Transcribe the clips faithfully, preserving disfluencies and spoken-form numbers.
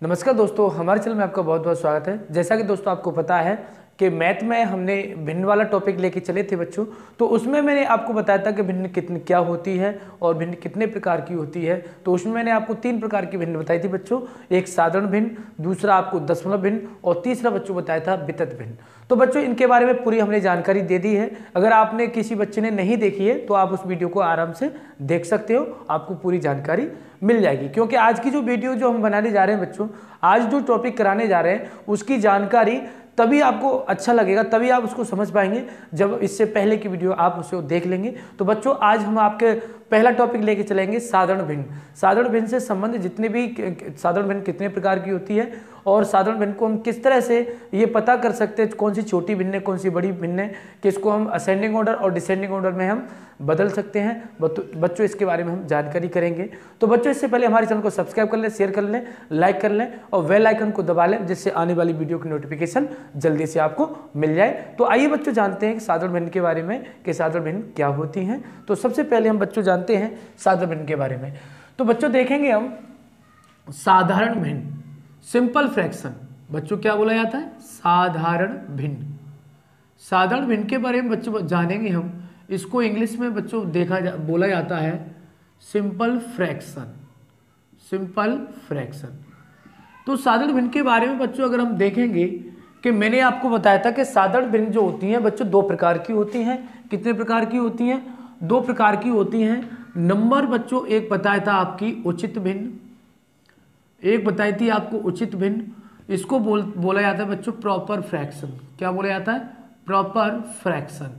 नमस्कार दोस्तों, हमारे चैनल में आपका बहुत बहुत स्वागत है। जैसा कि दोस्तों आपको पता है कि मैथ में हमने भिन्न वाला टॉपिक लेके चले थे बच्चों, तो उसमें मैंने आपको बताया था कि भिन्न कितनी क्या होती है और भिन्न कितने प्रकार की होती है। तो उसमें मैंने आपको तीन प्रकार की भिन्न बताई थी बच्चों, एक साधारण भिन्न, दूसरा आपको दशमलव भिन्न और तीसरा बच्चों बताया था वितत भिन्न। तो बच्चों इनके बारे में पूरी हमने जानकारी दे दी है। अगर आपने किसी बच्चे ने नहीं देखी है तो आप उस वीडियो को आराम से देख सकते हो, आपको पूरी जानकारी मिल जाएगी। क्योंकि आज की जो वीडियो जो हम बनाने जा रहे हैं बच्चों, आज जो टॉपिक कराने जा रहे हैं उसकी जानकारी तभी आपको अच्छा लगेगा, तभी आप उसको समझ पाएंगे जब इससे पहले की वीडियो आप उसे देख लेंगे। तो बच्चों आज हम आपके पहला टॉपिक लेके चलेंगे साधारण भिन्न। साधारण भिन्न से संबंधित जितने भी साधारण भिन्न कितने प्रकार की होती है और साधारण भिन्न को हम किस तरह से ये पता कर सकते हैं कौन सी छोटी भिन्न है कौन सी बड़ी भिन्न है, कि इसको हम असेंडिंग ऑर्डर और डिसेंडिंग ऑर्डर में हम बदल सकते हैं। बच्चों इसके बारे में हम जानकारी करेंगे। तो बच्चों इससे पहले हमारे चैनल को सब्सक्राइब कर लें, शेयर कर लें, लाइक कर लें और बेल आइकन को दबा लें, जिससे आने वाली वीडियो की नोटिफिकेशन जल्दी से आपको मिल जाए। तो आइए बच्चों जानते हैं साधारण भिन्न के बारे में कि साधारण भिन्न क्या होती हैं। तो सबसे पहले हम बच्चों जानते हैं साधारण भिन्न के बारे में। तो बच्चों देखेंगे हम साधारण भिन्न, सिंपल फ्रैक्शन। बच्चों क्या बोला जाता है? साधारण भिन्न। साधारण भिन्न के बारे में बच्चों जानेंगे हम। इसको इंग्लिश में बच्चों देखा जा, बोला जाता है सिंपल फ्रैक्शन। Simple fraction. तो साधारण भिन्न के बारे में बच्चों अगर हम देखेंगे कि मैंने आपको बताया था कि साधारण भिन्न जो होती हैं बच्चों दो प्रकार की होती हैं। कितने प्रकार की होती हैं? दो प्रकार की होती हैं। नंबर बच्चों एक बताया था आपकी उचित भिन्न, एक बताई थी आपको उचित भिन्न। इसको बोल बोला जाता है बच्चों प्रॉपर फ्रैक्शन। क्या बोला जाता है? Proper fraction.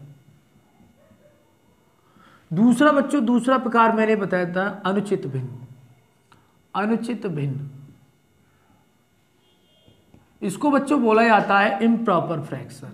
दूसरा बच्चों दूसरा प्रकार मैंने बताया था अनुचित भिन्न। अनुचित भिन्न इसको बच्चों बोला जाता है improper fraction.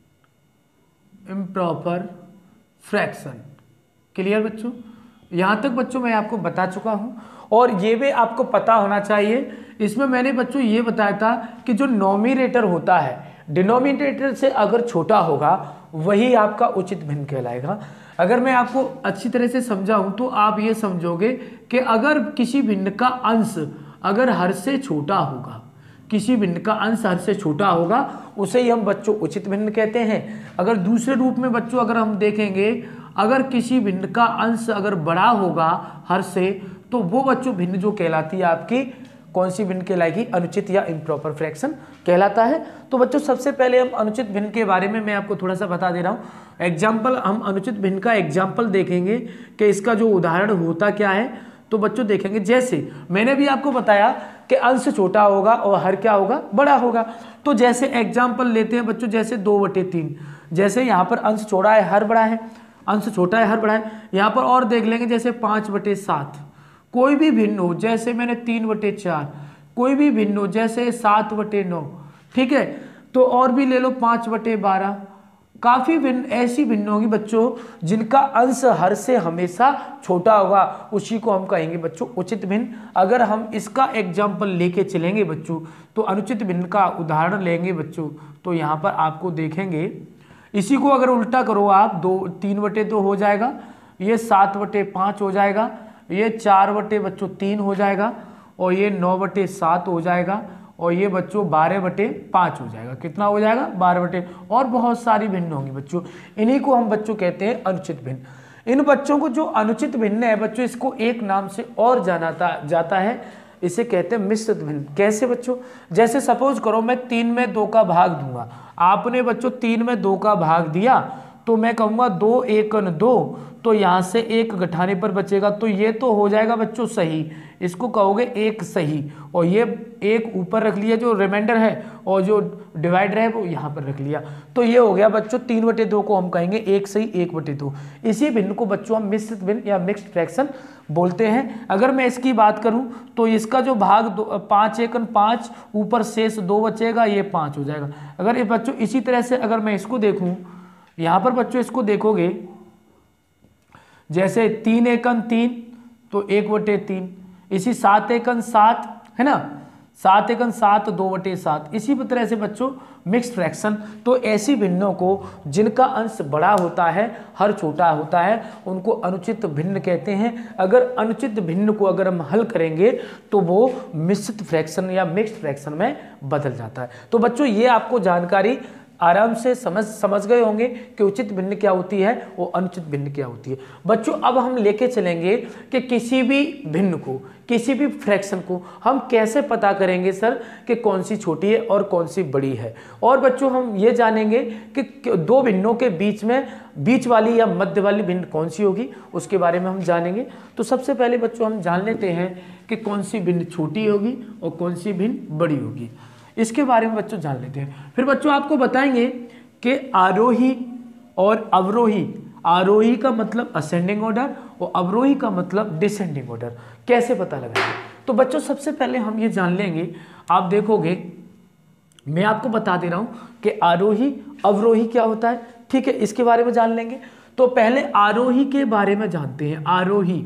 Improper fraction. Clear बच्चों? यहां तक बच्चों मैं आपको बता चुका हूं और ये भी आपको पता होना चाहिए। इसमें मैंने बच्चों ये बताया था कि जो नॉमिनेटर होता है डिनोमिनेटर से अगर छोटा होगा वही आपका उचित भिन्न कहलाएगा। अगर मैं आपको अच्छी तरह से समझाऊं तो आप ये समझोगे कि अगर किसी भिन्न का अंश अगर हर से छोटा होगा, किसी भिन्न का अंश हर से छोटा होगा, उसे ही हम बच्चों उचित भिन्न कहते हैं। अगर दूसरे रूप में बच्चों अगर हम देखेंगे, अगर किसी भिन्न का अंश अगर बड़ा होगा हर से, तो वो बच्चों भिन्न जो कहलाती है आपकी कौन सी भिन्न कहलाएगी? अनुचित या इम्प्रॉपर फ्रैक्शन कहलाता है। तो बच्चों सबसे पहले हम अनुचित भिन्न के बारे में मैं आपको थोड़ा सा बता दे रहा हूँ। एग्जाम्पल, हम अनुचित भिन्न का एग्जाम्पल देखेंगे कि इसका जो उदाहरण होता क्या है। तो बच्चों देखेंगे जैसे मैंने भी आपको बताया कि अंश छोटा होगा और हर क्या होगा? बड़ा होगा। तो जैसे एग्जाम्पल लेते हैं बच्चों, जैसे दो बटे तीन। जैसे यहाँ पर अंश छोटा है हर बड़ा है, अंश छोटा है हर बड़ा है। यहाँ पर और देख लेंगे जैसे पाँच बटे सात। कोई भी भिन्न हो, जैसे मैंने तीन बटे चार। कोई भी भिन्न हो जैसे सात बटे नौ। ठीक है, तो और भी ले लो पाँच बटे बारह। काफ़ी भिन्न ऐसी भिन्न होगी बच्चों जिनका अंश हर से हमेशा छोटा होगा, उसी को हम कहेंगे बच्चों उचित भिन्न। अगर हम इसका एग्जाम्पल लेके चलेंगे बच्चों, तो अनुचित भिन्न का उदाहरण लेंगे बच्चों, तो यहाँ पर आपको देखेंगे इसी को अगर उल्टा करो आप, दो तीन बटे दो हो जाएगा, ये सात बटे पाँच हो जाएगा, ये चार बटे बच्चों तीन हो जाएगा और ये नौ बटे सात हो जाएगा और ये बच्चों बारह बटे पाँच हो जाएगा। कितना हो जाएगा? बारह बटे। और बहुत सारी भिन्न होंगी बच्चों, इन्हीं को हम बच्चों कहते हैं अनुचित भिन्न। इन बच्चों को जो अनुचित भिन्न है बच्चों, इसको एक नाम से और जाना जाता है, इसे कहते हैं मिश्रित भिन्न। कैसे बच्चों? जैसे सपोज करो मैं तीन में दो का भाग दूंगा, आपने बच्चों तीन में दो का भाग दिया, तो मैं कहूँगा दो एकन दो, तो यहाँ से एक घटाने पर बचेगा, तो ये तो हो जाएगा बच्चों सही, इसको कहोगे एक सही, और ये एक ऊपर रख लिया जो रिमाइंडर है और जो डिवाइडर है वो यहाँ पर रख लिया, तो ये हो गया बच्चों तीन बटे दो को हम कहेंगे एक सही एक बटे दो। इसी भिन्न को बच्चों हम मिश्रित भिन्न या मिक्स्ड फ्रैक्शन बोलते हैं। अगर मैं इसकी बात करूं तो इसका जो भाग दो, पाँच एकन पाँच, ऊपर शेष दो बचेगा, ये पाँच हो जाएगा। अगर ये बच्चों इसी तरह से अगर मैं इसको देखूं, यहाँ पर बच्चों इसको देखोगे जैसे तीन एकन तीन, तो एक बटे तीन। इसी सात एकन सात है ना, सात एकन सात, दो बटे सात। इसी तरह से बच्चों मिक्स्ड फ्रैक्शन, तो ऐसी भिन्नों को जिनका अंश बड़ा होता है हर छोटा होता है उनको अनुचित भिन्न कहते हैं। अगर अनुचित भिन्न को अगर हम हल करेंगे तो वो मिश्रित फ्रैक्शन या मिक्स्ड फ्रैक्शन में बदल जाता है। तो बच्चों ये आपको जानकारी आराम से समझ समझ गए होंगे कि उचित भिन्न क्या होती है और अनुचित भिन्न क्या होती है। बच्चों अब हम लेके चलेंगे कि किसी भी भिन्न को, किसी भी फ्रैक्शन को हम कैसे पता करेंगे सर कि कौन सी छोटी है और कौन सी बड़ी है। और बच्चों हम ये जानेंगे कि दो भिन्नों के बीच में बीच वाली या मध्य वाली भिन्न कौन सी होगी, उसके बारे में हम जानेंगे। तो सबसे पहले बच्चों हम जान लेते हैं कि कौन सी भिन्न छोटी होगी और कौन सी भिन्न बड़ी होगी, इसके बारे में बच्चों जान लेते हैं। फिर बच्चों आपको बताएंगे कि आरोही और अवरोही, आरोही का मतलब असेंडिंग ऑर्डर और अवरोही का मतलब डिसेंडिंग ऑर्डर कैसे पता लगाएंगे। तो बच्चों सबसे पहले हम ये जान लेंगे, आप देखोगे मैं आपको बता दे रहा हूं कि आरोही अवरोही क्या होता है, ठीक है, इसके बारे में जान लेंगे। तो पहले आरोही के बारे में जानते हैं। आरोही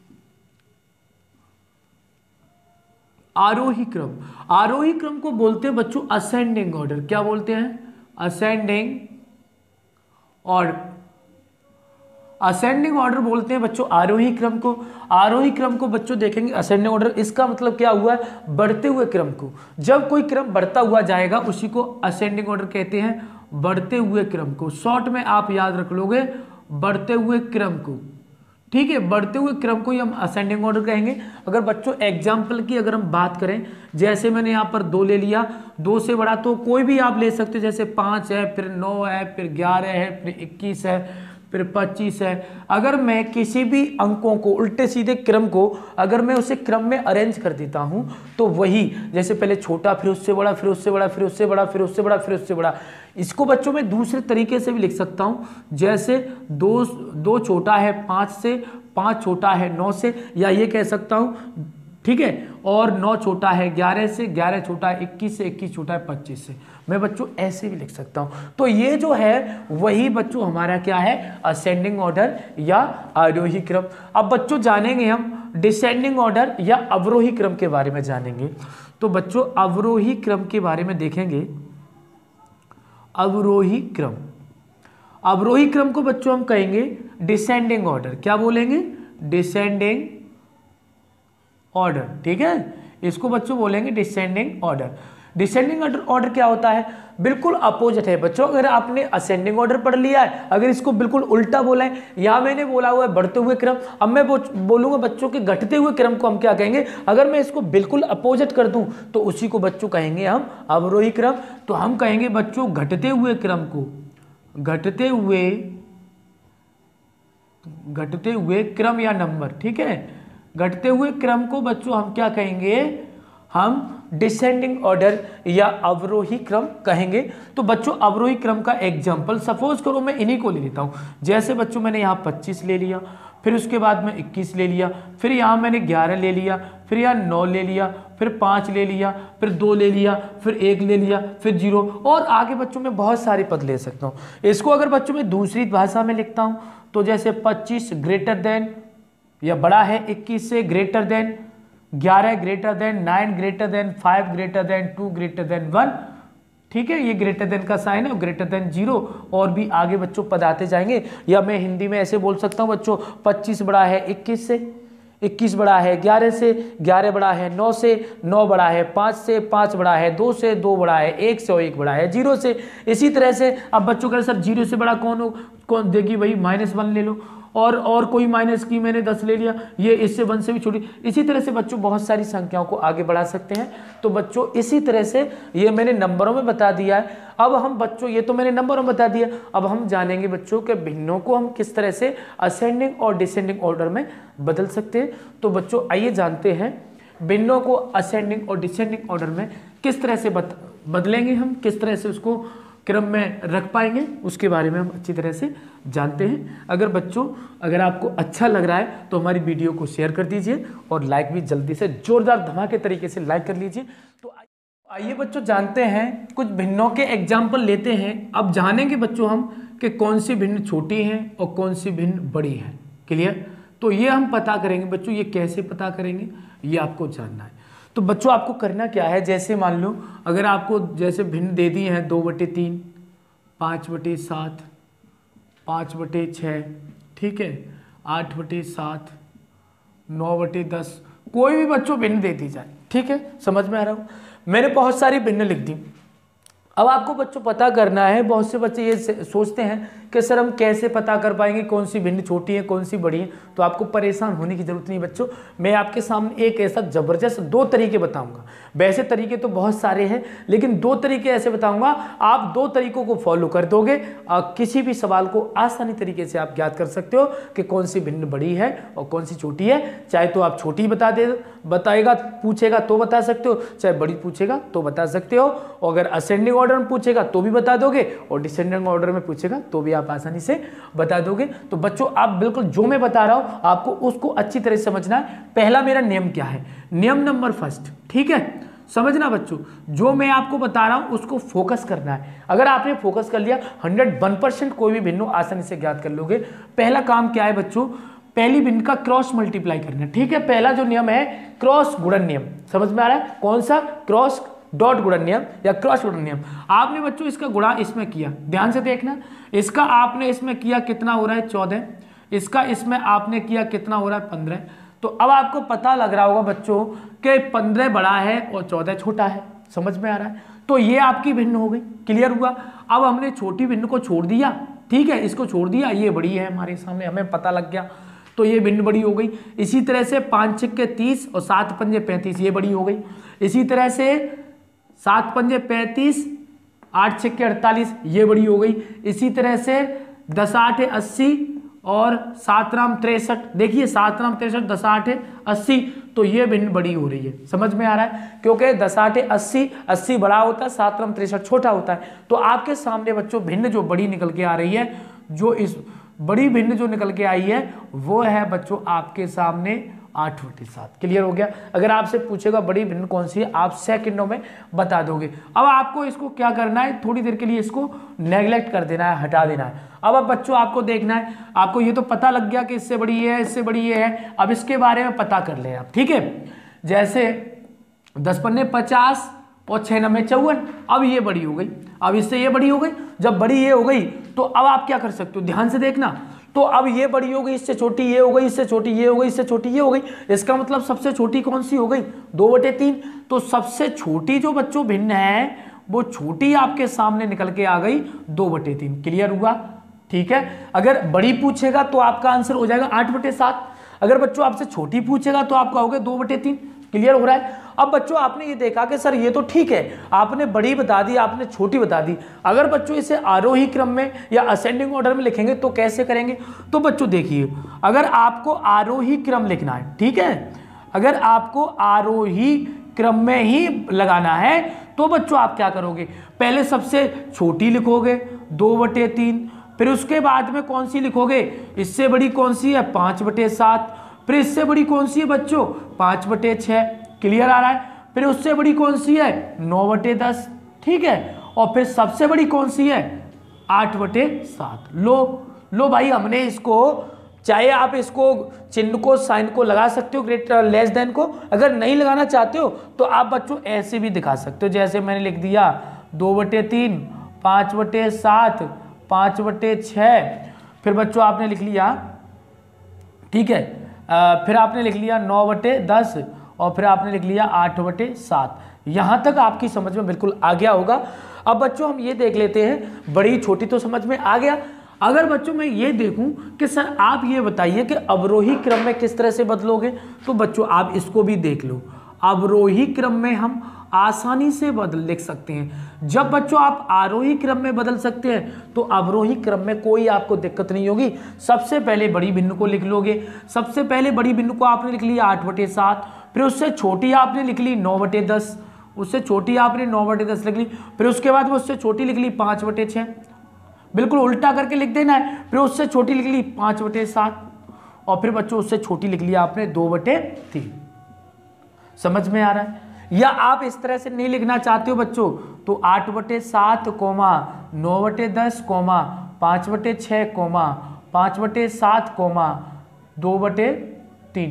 आरोही क्रम, आरोही क्रम को बोलते हैं बच्चों असेंडिंग ऑर्डर। क्या बोलते हैं? Ascending order. असेंडिंग ऑर्डर बोलते हैं बच्चों आरोही क्रम को। आरोही क्रम को बच्चों देखेंगे असेंडिंग ऑर्डर, इसका मतलब क्या हुआ है? बढ़ते हुए क्रम को। जब कोई क्रम बढ़ता हुआ जाएगा उसी को असेंडिंग ऑर्डर कहते हैं, बढ़ते हुए क्रम को। शॉर्ट में आप याद रख लोगे बढ़ते हुए क्रम को, ठीक है, बढ़ते हुए क्रम को ही हम असेंडिंग ऑर्डर कहेंगे। अगर बच्चों एग्जाम्पल की अगर हम बात करें, जैसे मैंने यहाँ पर दो ले लिया, दो से बड़ा तो कोई भी आप ले सकते हो, जैसे पाँच है, फिर नौ है, फिर ग्यारह है, फिर इक्कीस है, फिर पच्चीस है। अगर मैं किसी भी अंकों को उल्टे सीधे क्रम को अगर मैं उसे क्रम में अरेंज कर देता हूं तो वही, जैसे पहले छोटा, फिर उससे बड़ा, फिर उससे बड़ा, फिर उससे बड़ा, फिर उससे बड़ा, फिर उससे बड़ा। इसको बच्चों में दूसरे तरीके से भी लिख सकता हूं, जैसे दो दो छोटा है पाँच से, पाँच छोटा है नौ से, या ये कह सकता हूं, ठीक है, और नौ छोटा है ग्यारह से, ग्यारह छोटा है इक्कीस से, इक्कीस छोटा है पच्चीस से। मैं बच्चों ऐसे भी लिख सकता हूं। तो ये जो है वही बच्चों हमारा क्या है? असेंडिंग ऑर्डर या आरोही क्रम। अब बच्चों जानेंगे हम डिसेंडिंग ऑर्डर या अवरोही क्रम के बारे में जानेंगे। तो बच्चों अवरोही क्रम के बारे में देखेंगे। अवरोही क्रम, अवरोही क्रम को बच्चों हम कहेंगे डिसेंडिंग ऑर्डर। क्या बोलेंगे? डिसेंडिंग ऑर्डर, ठीक है, इसको बच्चों बोलेंगे डिसेंडिंग ऑर्डर। डिसेंडिंग ऑर्डर क्या होता है? बिल्कुल अपोजिट है बच्चों। अगर आपने असेंडिंग ऑर्डर पढ़ लिया है, अगर इसको बिल्कुल उल्टा बोला है, यहां मैंने बोला हुआ है बढ़ते हुए क्रम, अब मैं बोलूंगा बच्चों के घटते हुए क्रम को हम क्या कहेंगे? अगर मैं इसको बिल्कुल अपोजिट कर दूं तो उसी को बच्चों कहेंगे हम अवरोही क्रम। तो हम कहेंगे बच्चों घटते हुए क्रम को, घटते हुए घटते हुए क्रम या नंबर, ठीक है, घटते हुए क्रम को बच्चों हम क्या कहेंगे? हम डिसेंडिंग ऑर्डर या अवरोही क्रम कहेंगे। तो बच्चों अवरोही क्रम का एग्जांपल सपोज करो मैं इन्हीं को ले लेता हूं। जैसे बच्चों मैंने यहाँ पच्चीस ले लिया, फिर उसके बाद में इक्कीस ले लिया, फिर यहाँ मैंने ग्यारह ले लिया, फिर यहाँ नौ ले लिया, फिर पाँच ले लिया, फिर दो ले लिया, फिर एक ले लिया, फिर जीरो, और आगे बच्चों में बहुत सारे पद ले सकता हूँ। इसको अगर बच्चों में दूसरी भाषा में लिखता हूँ तो जैसे पच्चीस ग्रेटर देन या बड़ा है इक्कीस से, ग्रेटर देन ग्यारह, greater than nine, greater than five, greater than two, greater than one, ठीक है, ये ग्रेटर देन का साइन है, ग्रेटर देन जीरो, और भी आगे बच्चों पद आते जाएंगे। या मैं हिंदी में ऐसे बोल सकता हूँ बच्चों, पच्चीस बड़ा है इक्कीस से, इक्कीस बड़ा है ग्यारह से, ग्यारह बड़ा है नौ से, नौ बड़ा है पाँच से, पाँच बड़ा है दो से, दो बड़ा है एक से, और एक बड़ा है जीरो से। इसी तरह से अब बच्चों कह सर जीरो से बड़ा कौन हो, कौन देगी? वही माइनस वन ले लो, और और कोई माइनस की मैंने दस ले लिया, ये इससे वन से भी छोटी। इसी तरह से बच्चों बहुत सारी संख्याओं को आगे बढ़ा सकते हैं। तो बच्चों इसी तरह से ये मैंने नंबरों में बता दिया है। अब हम बच्चों, ये तो मैंने नंबरों में बता दिया, अब हम जानेंगे बच्चों के भिन्नों को हम किस तरह से असेंडिंग और डिसेंडिंग ऑर्डर में बदल सकते हैं। तो बच्चों आइए जानते हैं भिन्नों को असेंडिंग और डिसेंडिंग ऑर्डर में किस तरह से बदलेंगे, हम किस तरह से उसको क्रम में रख पाएंगे, उसके बारे में हम अच्छी तरह से जानते हैं। अगर बच्चों अगर आपको अच्छा लग रहा है तो हमारी वीडियो को शेयर कर दीजिए और लाइक भी जल्दी से जोरदार धमाके तरीके से लाइक कर लीजिए। तो आइए बच्चों जानते हैं, कुछ भिन्नों के एग्जाम्पल लेते हैं। अब जानेंगे बच्चों हम कि कौन सी भिन्न छोटी है और कौन सी भिन्न बड़ी है। क्लियर? तो ये हम पता करेंगे बच्चों, ये कैसे पता करेंगे ये आपको जानना है। तो बच्चों आपको करना क्या है, जैसे मान लो अगर आपको जैसे भिन्न दे दिए हैं दो बटे तीन, पाँच बटे सात, पाँच बटे छः, ठीक है, आठ बटे सात, नौ बटे दस, कोई भी बच्चों भिन्न दे दी जाए, ठीक है, समझ में आ रहा हूँ। मैंने बहुत सारी भिन्न लिख दी। अब आपको बच्चों पता करना है, बहुत से बच्चे ये सोचते हैं कि सर हम कैसे पता कर पाएंगे कौन सी भिन्न छोटी है कौन सी बड़ी है। तो आपको परेशान होने की जरूरत नहीं बच्चों, मैं आपके सामने एक ऐसा जबरदस्त दो तरीके बताऊंगा। वैसे तरीके तो बहुत सारे हैं, लेकिन दो तरीके ऐसे बताऊंगा, आप दो तरीकों को फॉलो कर दोगे, किसी भी सवाल को आसानी तरीके से आप ज्ञात कर सकते हो कि कौन सी भिन्न बड़ी है और कौन सी छोटी है। चाहे तो आप छोटी बता दे बताएगा पूछेगा तो बता सकते हो, चाहे बड़ी पूछेगा तो बता सकते हो, और अगर असेंडिंग ऑर्डर में पूछेगा तो भी बता दोगे, और डिसेंडिंग ऑर्डर में पूछेगा तो भी आप आसानी से बता दोगे। तो बच्चों आप बिल्कुल जो मैं बता रहा हूं आपको उसको अच्छी तरह से समझना है। पहला मेरा नियम क्या है, नियम नंबर फर्स्ट, ठीक है, समझना बच्चों, जो मैं आपको बता रहा हूं उसको फोकस करना है। अगर आपने फोकस कर लिया हंड्रेड वन परसेंट कोई भी भिन्न आसानी से ज्ञात कर लोगे। पहला काम क्या है बच्चों, पहली भिन्न का क्रॉस मल्टीप्लाई करना, ठीक है। पहला जो नियम है क्रॉस गुणन नियम, समझ में आ रहा है, कौन सा, क्रॉस डॉट गुणन नियम या क्रॉस गुणन नियम। आपने बच्चों इसका गुणा इसमें किया, ध्यान से देखना, इसका आपने इसमें किया कितना हो रहा है चौदह, इसका इसमें आपने किया कितना हो रहा है पंद्रह। तो अब आपको पता लग रहा होगा बच्चों कि पंद्रह बड़ा है और चौदह छोटा है, समझ में आ रहा है। तो ये आपकी भिन्न हो गई, क्लियर हुआ। अब हमने छोटी भिन्न को छोड़ दिया, ठीक है, इसको छोड़ दिया, ये बड़ी है हमारे सामने, हमें पता लग गया, तो ये भिन्न बड़ी हो गई। इसी तरह से पाँच छिक्के तीस और सात पंजे पैंतीस, ये बड़ी हो गई। इसी तरह से सात पंजे पैंतीस, आठ छिक्के अड़तालीस, ये बड़ी हो गई। इसी तरह से दस आठ अस्सी और सात राम तिरसठ, देखिए सात राम तिरसठ, दस आठ अस्सी, तो ये भिन्न बड़ी हो रही है, समझ में आ रहा है, क्योंकि दस आठ अस्सी, अस्सी बड़ा होता है, सात राम तिरसठ छोटा होता है। तो आपके सामने बच्चों भिन्न जो बड़ी निकल के आ रही है, जो इस बड़ी भिन्न जो निकल के आई है वो है बच्चों आपके सामने आठ बटे सात, क्लियर हो गया। अगर आपसे पूछेगा बड़ी भिन्न कौन सी है, आप सेकंडों में बता दोगे। अब आपको इसको क्या करना है, थोड़ी देर के लिए इसको नेग्लेक्ट कर देना है, हटा देना है। अब अब बच्चों आपको देखना है, आपको ये तो पता लग गया कि इससे बड़ी ये है, इससे बड़ी ये है, अब इसके बारे में पता कर ले आप, ठीक है। जैसे दस पन्ने पचास और छः नब्बे चौवन, अब ये बड़ी हो गई, अब इससे ये बड़ी हो गई। जब बड़ी ये हो गई तो अब आप क्या कर सकते हो, ध्यान से देखना, तो अब ये बड़ी हो गई, इससे छोटी ये हो गई, इससे छोटी ये हो गई, इससे छोटी ये हो गई। इसका मतलब सबसे छोटी कौन सी हो गई, दो बटे तीन। तो सबसे छोटी जो बच्चों भिन्न है वो छोटी आपके सामने निकल के आ गई दो बटे तीन, क्लियर हुआ, ठीक है। अगर बड़ी पूछेगा तो आपका आंसर हो जाएगा आठ बटे सात, अगर बच्चों आपसे छोटी पूछेगा तो आपका हो गया दो बटे तीन, क्लियर हो रहा है। अब बच्चों आपने ये देखा कि सर ये तो ठीक है, आपने बड़ी बता दी, आपने छोटी बता दी। अगर बच्चों इसे आरोही क्रम में या असेंडिंग ऑर्डर में लिखेंगे तो कैसे करेंगे, तो बच्चों देखिए, अगर आपको आरोही क्रम लिखना है, ठीक है, अगर आपको आरोही क्रम में ही लगाना है तो बच्चों आप क्या करोगे, पहले सबसे छोटी लिखोगे दो बटे तीन, फिर उसके बाद में कौन सी लिखोगे, इससे बड़ी कौन सी है पाँच बटे सात, फिर इससे बड़ी कौन सी है बच्चों पाँच बटे छः, क्लियर आ रहा है। फिर उससे बड़ी कौन सी है नौ बटे दस, ठीक है, और फिर सबसे बड़ी कौन सी है आठ बटे सात। लो लो भाई, हमने इसको, चाहे आप इसको चिन्ह को साइन को लगा सकते हो ग्रेटर लेस देन को, अगर नहीं लगाना चाहते हो तो आप बच्चों ऐसे भी दिखा सकते हो, जैसे मैंने लिख दिया दो बटे तीन, पाँच बटे सात, पाँच बटे छः, फिर बच्चों आपने लिख लिया, ठीक है, आ, फिर आपने लिख लिया नौ बटे दस और फिर आपने लिख लिया आठ बटे सात। यहाँ तक आपकी समझ में बिल्कुल आ गया होगा। अब बच्चों हम ये देख लेते हैं, बड़ी छोटी तो समझ में आ गया। अगर बच्चों मैं ये देखूं कि सर आप ये बताइए कि अवरोही क्रम में किस तरह से बदलोगे, तो बच्चों आप इसको भी देख लो। अवरोही क्रम में हम आसानी से बदल लिख सकते हैं। जब बच्चों आप आरोही क्रम में बदल सकते हैं तो अवरोही क्रम में कोई आपको दिक्कत नहीं होगी। सबसे पहले बड़ी भिन्न को लिख लोगे, सबसे पहले बड़ी भिन्न को आपने लिख लिया आठ बटे सात, फिर उससे छोटी आपने लिख ली नौ बटे दस, उससे छोटी आपने नौ बटे दस लिख ली, फिर उसके बाद में उससे छोटी लिख ली पाँच बटे छः, बिल्कुल उल्टा करके लिख देना है, फिर उससे छोटी लिख ली पाँच बटे सात, और फिर बच्चों उससे छोटी लिख लिया आपने दो बटे तीन। समझ में आ रहा है। या आप इस तरह से नहीं लिखना चाहते हो बच्चों तो आठ बटे सात कोमा नौ बटे दस कोमा पाँच बटे छः कोमा पाँच बटे सात कोमा दो बटे तीन,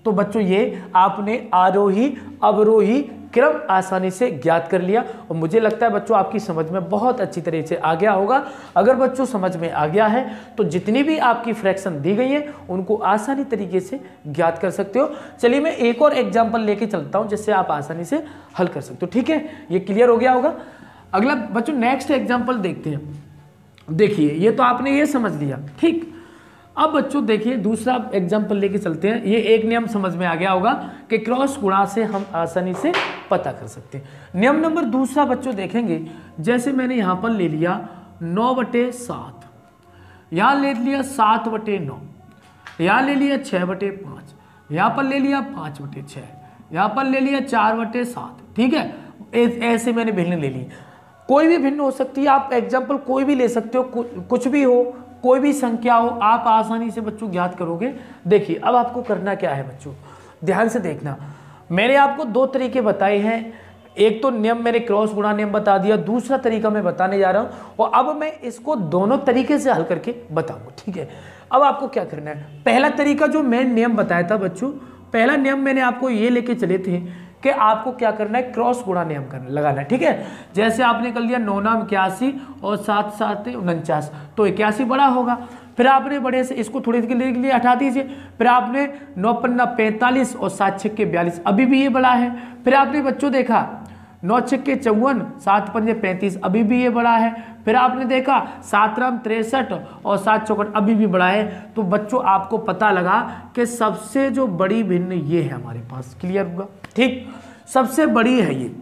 तो बच्चों ये आपने आरोही अवरोही क्रम आसानी से ज्ञात कर लिया और मुझे लगता है बच्चों आपकी समझ में बहुत अच्छी तरह से आ गया होगा। अगर बच्चों समझ में आ गया है तो जितनी भी आपकी फ्रैक्शन दी गई है उनको आसानी तरीके से ज्ञात कर सकते हो। चलिए मैं एक और एग्जाम्पल लेके चलता हूं जिससे आप आसानी से हल कर सकते हो। ठीक है, ये क्लियर हो गया होगा। अगला बच्चों नेक्स्ट एग्जाम्पल देखते हैं। देखिए ये तो आपने ये समझ लिया, ठीक। अब बच्चों देखिए दूसरा एग्जाम्पल लेके चलते हैं। ये एक नियम समझ में आ गया होगा कि क्रॉस गुणा से हम आसानी से पता कर सकते हैं। नियम नंबर दूसरा बच्चों देखेंगे, जैसे मैंने यहाँ पर ले लिया नौ बटे सात, यहाँ ले लिया सात बटे नौ, यहाँ ले लिया छः बटे पाँच, यहाँ पर ले लिया पाँच बटे छः, यहाँ पर ले लिया चार बटे सात। ठीक है, ऐसे मैंने भिन्न ले ली। कोई भी भिन्न हो सकती है, आप एग्जाम्पल कोई भी ले सकते हो, कुछ भी हो, कोई भी संख्या हो, आप आसानी से बच्चों ज्ञात करोगे। देखिए अब आपको करना क्या है बच्चों, ध्यान से देखना। मैंने आपको दो तरीके बताए हैं, एक तो नियम मैंने क्रॉस गुणा नियम बता दिया, दूसरा तरीका मैं बताने जा रहा हूं और अब मैं इसको दोनों तरीके से हल करके बताऊंगा। ठीक है, अब आपको क्या करना है, पहला तरीका जो मैं नियम बताया था बच्चों, पहला नियम मैंने आपको ये लेके चले थे कि आपको क्या करना है, क्रॉस गुणा नियम करना लगाना है। ठीक है, जैसे आपने कर लिया नौ नाम इक्यासी और सात सात उनचास, तो इक्यासी बड़ा होगा। फिर आपने बड़े से इसको थोड़ी के लिए, लिए हटा दीजिए। फिर आपने नौ पन्ना पैंतालीस और सात छक्के बयालीस, अभी भी ये बड़ा है। फिर आपने बच्चों देखा नौ छक्के चौवन, सात पंजे पैंतीस, अभी भी ये बड़ा है। फिर आपने देखा सात राम तिरसठ और सात चौकट, अभी भी बड़ा है। तो बच्चों आपको पता लगा कि सबसे जो बड़ी भिन्न ये है हमारे पास। क्लियर होगा, ठीक, सबसे बड़ी है ये।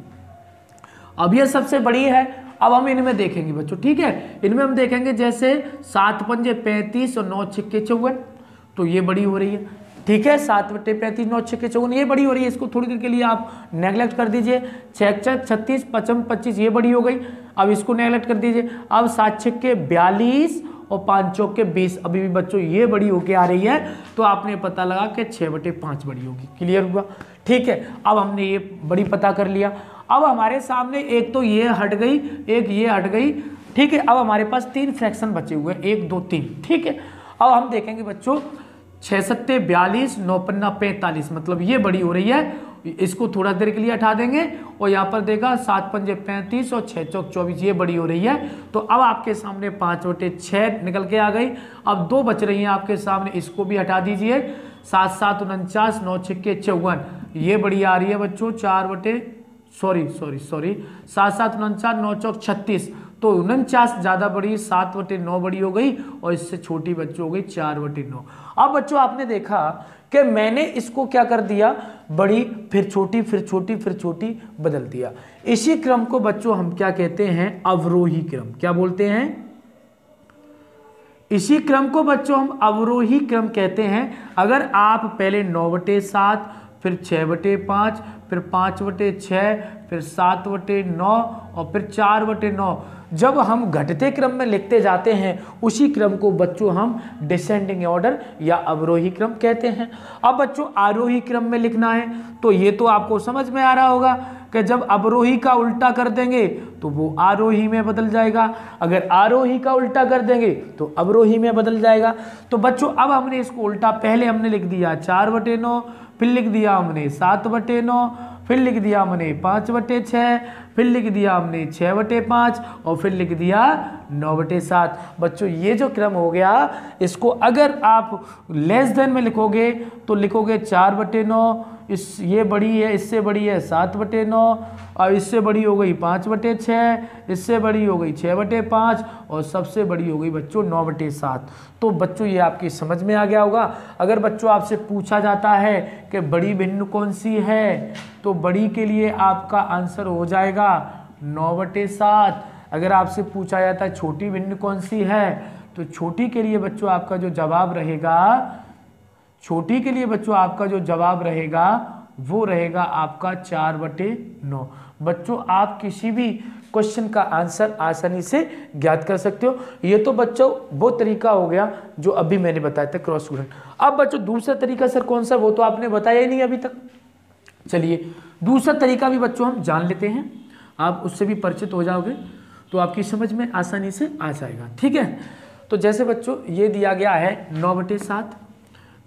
अब ये सबसे बड़ी है, अब हम इनमें देखेंगे बच्चों। ठीक है, इनमें हम देखेंगे जैसे सात पंजे पैंतीस और नौ छक्के चौवन, तो ये बड़ी हो रही है। ठीक है, सात बटे पैंतीस, नौ छक्के चौवन, ये बड़ी हो रही है। इसको थोड़ी देर के लिए आप नेगलेक्ट कर दीजिए। छः छः छत्तीस, पचम पच्चीस, ये बड़ी हो गई। अब इसको नेगलेक्ट कर दीजिए। अब सात छक्के बयालीस और पाँच चौके बीस, अभी भी बच्चों ये बड़ी होके आ रही है। तो आपने पता लगा कि छः बटे पाँच बड़ी होगी। क्लियर हुआ, ठीक है। अब हमने ये बड़ी पता कर लिया। अब हमारे सामने एक तो ये हट गई, एक ये हट गई। ठीक है, अब हमारे पास तीन फ्रैक्शन बचे हुए हैं, एक दो तीन। ठीक है, अब हम देखेंगे बच्चों छः सत्ते बयालीस, नौ पन्ना पैंतालीस, मतलब ये बड़ी हो रही है। इसको थोड़ा देर के लिए हटा देंगे और यहाँ पर देखा सात पंजे पैंतीस और छः चौक चौबीस, ये बड़ी हो रही है। तो अब आपके सामने पाँच बटे छः निकल के आ गई। अब दो बच रही हैं आपके सामने, इसको भी हटा दीजिए। सात सात उनचास, नौ छक्के चौवन, ये बड़ी आ रही है बच्चों चार बटे सॉरी सॉरी सॉरी सात सात उनचास, नौ चौक छत्तीस, तो उनचास ज़्यादा बड़ी, सात बटे नौ बड़ी हो गई और इससे छोटी बच्चों हो गई चार बटे नौ। अब बच्चों आपने देखा कि मैंने इसको क्या कर दिया, बड़ी फिर छोटी फिर छोटी फिर छोटी बदल दिया। इसी क्रम को बच्चों हम क्या कहते हैं, अवरोही क्रम। क्या बोलते हैं, इसी क्रम को बच्चों हम अवरोही क्रम कहते हैं। अगर आप पहले नौ बटे सात, फिर छः बटे पाँच, फिर पाँच बटे छः, फिर सात बटे नौ और फिर चार बटे नौ, जब हम घटते क्रम में लिखते जाते हैं उसी क्रम को बच्चों हम डिसेंडिंग ऑर्डर या अवरोही क्रम कहते हैं। अब बच्चों आरोही क्रम में लिखना है तो ये तो आपको समझ में आ रहा होगा कि जब अवरोही का उल्टा कर देंगे तो वो आरोही में बदल जाएगा, अगर आरोही का उल्टा कर देंगे तो अवरोही में बदल जाएगा। तो बच्चों अब हमने इसको उल्टा, पहले हमने लिख दिया चार बटे नौ, फिर लिख दिया हमने सात बटे नौ, फिर लिख दिया हमने पाँच बटे छः, फिर लिख दिया हमने छः बटे पाँच और फिर लिख दिया नौ बटे सात। बच्चों ये जो क्रम हो गया, इसको अगर आप लेस देन में लिखोगे तो लिखोगे चार बटे नौ, इस ये बड़ी है, इससे बड़ी है सात बटे नौ और इससे बड़ी हो गई पाँच बटे छः, इससे बड़ी हो गई छः बटे पाँच और सबसे बड़ी हो गई बच्चों नौ बटे सात। तो बच्चों ये आपकी समझ में आ गया होगा। अगर बच्चों आपसे पूछा जाता है कि बड़ी भिन्न कौन सी है, तो बड़ी के लिए आपका आंसर हो जाएगा नौ बटे सात। अगर आपसे पूछा जाता है छोटी भिन्न कौन सी है, तो छोटी के लिए बच्चों आपका जो जवाब रहेगा, छोटी के लिए बच्चों आपका जो जवाब रहेगा वो रहेगा आपका चार बटे नौ। बच्चों आप किसी भी क्वेश्चन का आंसर आसानी से ज्ञात कर सकते हो। ये तो बच्चों वो तरीका हो गया जो अभी मैंने बताया था क्रॉस गुणन। अब बच्चों दूसरा तरीका सर कौन सा, वो तो आपने बताया ही नहीं अभी तक। चलिए दूसरा तरीका भी बच्चों हम जान लेते हैं, आप उससे भी परिचित हो जाओगे तो आपकी समझ में आसानी से आ जाएगा। ठीक है, तो जैसे बच्चों ये दिया गया है नौ बटे सात,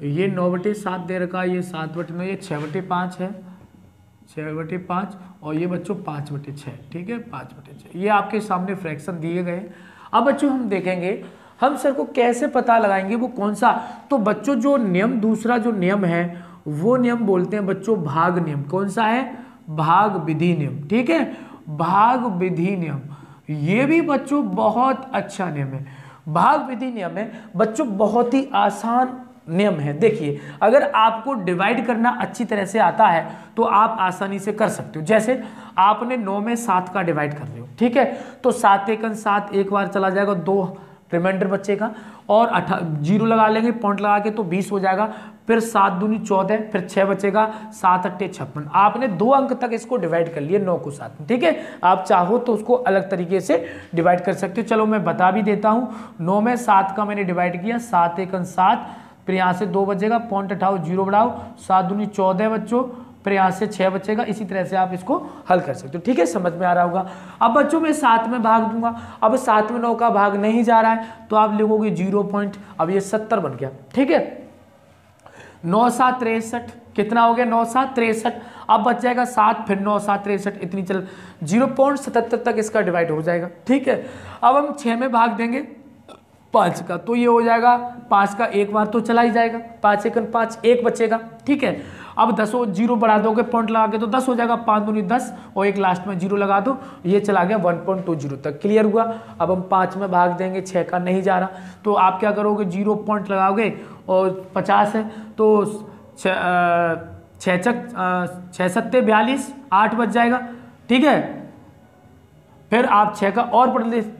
ये नौ बटे सात दे रखा है, ये सात बटे नौ, ये छः बटे पाँच है, छः बटे पाँच, और ये बच्चों पाँच बटे छः, ठीक है, पाँच बटे छः। ये आपके सामने फ्रैक्शन दिए गए। अब बच्चों हम देखेंगे हम सर को कैसे पता लगाएंगे वो कौन सा। तो बच्चों जो नियम, दूसरा जो नियम है वो नियम बोलते हैं बच्चों भाग नियम। कौन सा है? भाग विधि नियम, ठीक है, भाग विधि नियम। ये भी बच्चों बहुत अच्छा नियम है। भाग विधि नियम है बच्चों, बहुत ही आसान नियम है। देखिए अगर आपको डिवाइड करना अच्छी तरह से आता है तो आप आसानी से कर सकते हो। जैसे आपने नौ में सात का डिवाइड कर लियो, ठीक है, तो सात एकन सात, एक बार चला जाएगा, दो रिमाइंडर बचेगा, और अठा जीरो लगा लेंगे पॉइंट लगा के तो बीस हो जाएगा, फिर सात दूनी चौदह, फिर छः बचेगा, सात अट्ठे छप्पन। आपने दो अंक तक इसको डिवाइड कर लिए नौ को सात में, ठीक है। आप चाहो तो उसको अलग तरीके से डिवाइड कर सकते हो। चलो मैं बता भी देता हूँ। नौ में सात का मैंने डिवाइड किया, सात एकन सात, फिर यहाँ से दो बचेगा, पॉइंट उठाओ, जीरो बढ़ाओ, सात दूनी चौदह बच्चों, फिर यहाँ से छः बचेगा। इसी तरह से आप इसको हल कर सकते हो, ठीक है, समझ में आ रहा होगा। अब बच्चों मैं सात में भाग दूंगा, अब सात में नौ का भाग नहीं जा रहा है तो आप लिखोगे जीरो पॉइंट, अब ये सत्तर बन गया, ठीक है। नौ सात तिरसठ, कितना हो गया? नौ सात तिरसठ। अब बच जाएगा सात, फिर नौ सात तिरसठ, इतनी चल जीरो पॉइंट सतहत्तर तक इसका डिवाइड हो जाएगा, ठीक है। अब हम छः में भाग देंगे पाँच का, तो ये हो जाएगा पाँच का एक बार तो चला ही जाएगा, पाँच एकन पाँच, एक बचेगा, ठीक है। अब दसों जीरो बढ़ा दोगे पॉइंट लगा के तो दस हो जाएगा, पाँच दूनी दस, और एक लास्ट में जीरो लगा दो, ये चला गया वन पॉइंट टू जीरो तक। क्लियर हुआ? अब हम पाँच में भाग देंगे, छः का नहीं जा रहा, तो आप क्या करोगे? जीरो पॉइंट लगाओगे, और पचास है तो छः चक छः सत्ते बयालीस, आठ बच जाएगा, ठीक है। फिर आप छः का और पढ़ ले,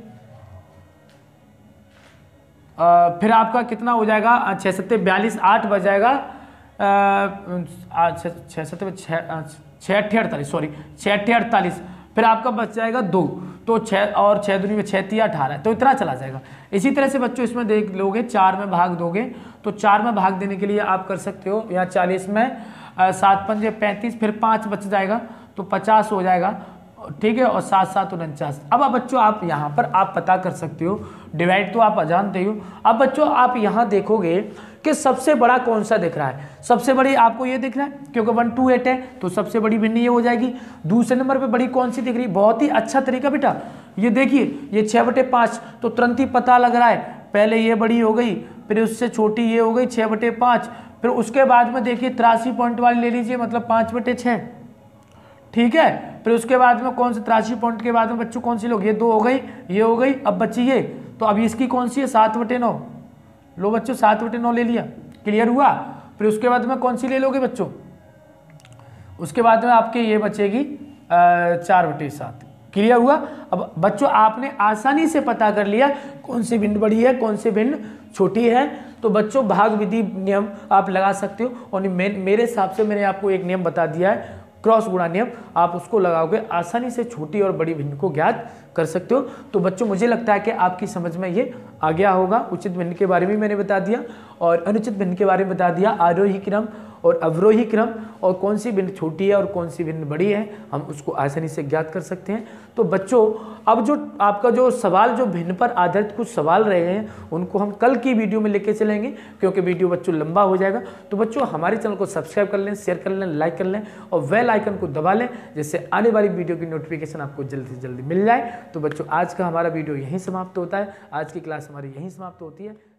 आ, फिर आपका कितना हो जाएगा? छः सत्ते बयालीस, आठ बच जाएगा, छः सत्ते छः अट्ठे अड़तालीस, सॉरी छः अट्ठे अड़तालीस। फिर आपका बच जाएगा दो, तो छः और छः दूनी में छः तिया अठारह, तो इतना चला जाएगा। इसी तरह से बच्चों इसमें देख लोगे, चार में भाग दोगे तो चार में भाग देने के लिए आप कर सकते हो, यहाँ चालीस में सात पंजे पैंतीस, फिर पाँच बच जाएगा तो पचास हो जाएगा, ठीक है, और सात सात उनचास। अब अब बच्चों आप यहाँ पर आप पता कर सकते हो, डिवाइड तो आप जानते हो। अब बच्चों आप यहाँ देखोगे कि सबसे बड़ा कौन सा दिख रहा है? सबसे बड़ी आपको ये दिख रहा है, क्योंकि वन टू एट है तो सबसे बड़ी भिन्न ये हो जाएगी। दूसरे नंबर पे बड़ी कौन सी दिख रही? बहुत ही अच्छा तरीका बेटा, ये देखिए, ये छः बटे पाँच, तो तुरंत ही पता लग रहा है, पहले ये बड़ी हो गई, फिर उससे छोटी ये हो गई छः बटे पाँच, फिर उसके बाद में देखिए तिरासी पॉइंट वाली ले लीजिए, मतलब पाँच बटे छः, ठीक है। फिर उसके बाद में कौन से तिरासी पॉइंट के बाद में बच्चों कौन सी लोग? ये दो हो गई, ये हो गई, अब बची ये, तो अब इसकी कौन सी है? सात बटे नौ। लो बच्चों, सात बटे नौ ले लिया, क्लियर हुआ। फिर उसके बाद में कौन सी ले लोगे बच्चों? उसके बाद में आपके ये बचेगी चार बटे सात, क्लियर हुआ। अब बच्चों आपने आसानी से पता कर लिया कौन सी भिन्न बड़ी है, कौन सी भिन्न छोटी है। तो बच्चों भाग विधि नियम आप लगा सकते हो, और मेरे हिसाब से मैंने आपको एक नियम बता दिया है, क्रॉस गुणा नियम, आप उसको लगाओगे आसानी से छोटी और बड़ी भिन्न को ज्ञात कर सकते हो। तो बच्चों मुझे लगता है कि आपकी समझ में ये आ गया होगा। उचित भिन्न के बारे में मैंने बता दिया, और अनुचित भिन्न के बारे में बता दिया, आरोही क्रम और अवरोही क्रम, और कौन सी भिन्न छोटी है और कौन सी भिन्न बड़ी है, हम उसको आसानी से ज्ञात कर सकते हैं। तो बच्चों अब जो आपका जो सवाल, जो भिन्न पर आधारित कुछ सवाल रहे हैं, उनको हम कल की वीडियो में लेके चलेंगे, क्योंकि वीडियो बच्चों लंबा हो जाएगा। तो बच्चों हमारे चैनल को सब्सक्राइब कर लें, शेयर कर लें, लाइक कर लें, और बेल आइकन को दबा लें, जिससे आने वाली वीडियो की नोटिफिकेशन आपको जल्दी से जल्दी मिल जाए। तो बच्चों आज का हमारा वीडियो यहीं समाप्त होता है, आज की क्लास हमारी यहीं समाप्त होती है।